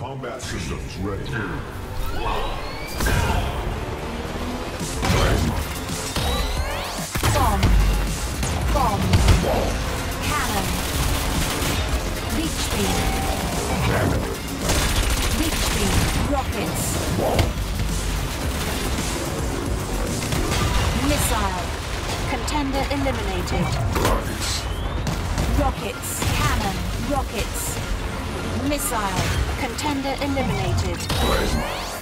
Combat systems ready. Bomb. Bomb. Cannon. Leech beam. Cannon. Leech beam. Rockets. Missile. Contender eliminated. Rockets. Rockets. Cannon. Rockets. Missile. Contender eliminated. Plasma.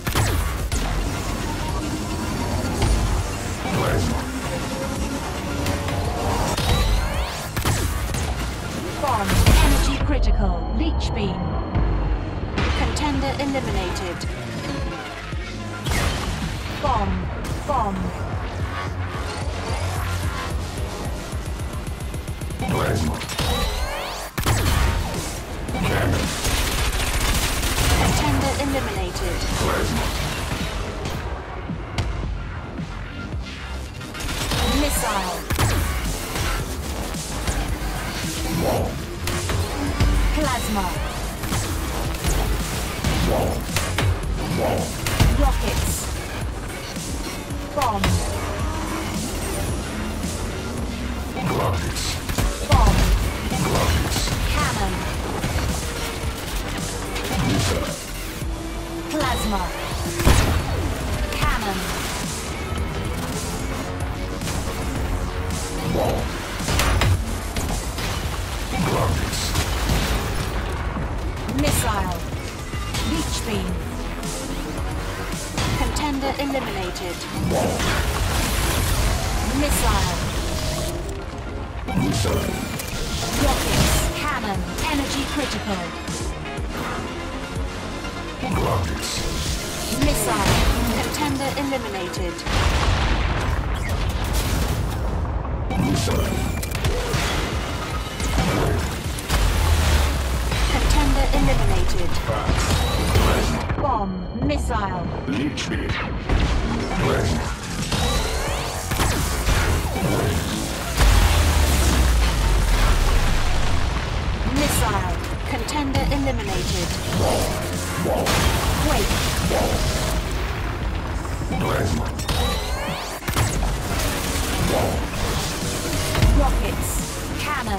Plasma. Bomb. Energy critical. Leech beam. Contender eliminated. Bomb. Bomb. Plasma. Cannon. Contender eliminated. Plasma. Missile. Wall. Plasma. Wall. Wall. Rockets. Bomb. Rockets. Bomb. Rockets. Cannon. Missile. Plasma. Cannon. Wall. Rockets. Missile. Leech beam. Contender eliminated. Wall. Missile. Missile. Rockets. Cannon. Energy critical. Rockets. Missile. Contender eliminated. Missile. Contender eliminated. Plasma. Bomb. Missile. Leech beam. Plasma. Missile. Contender eliminated. Wall. Quake. Plasma. Wall. Rockets. Cannon.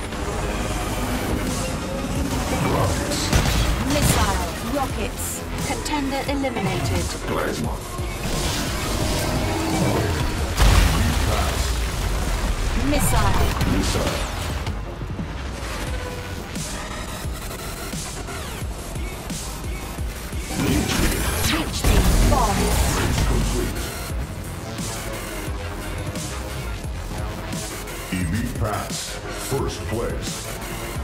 Rockets. Missile. Rockets. Contender eliminated. Plasma. Missile. Missile. Leech beam. Leech beam. Bomb. Bridge complete. Elite pass. First place.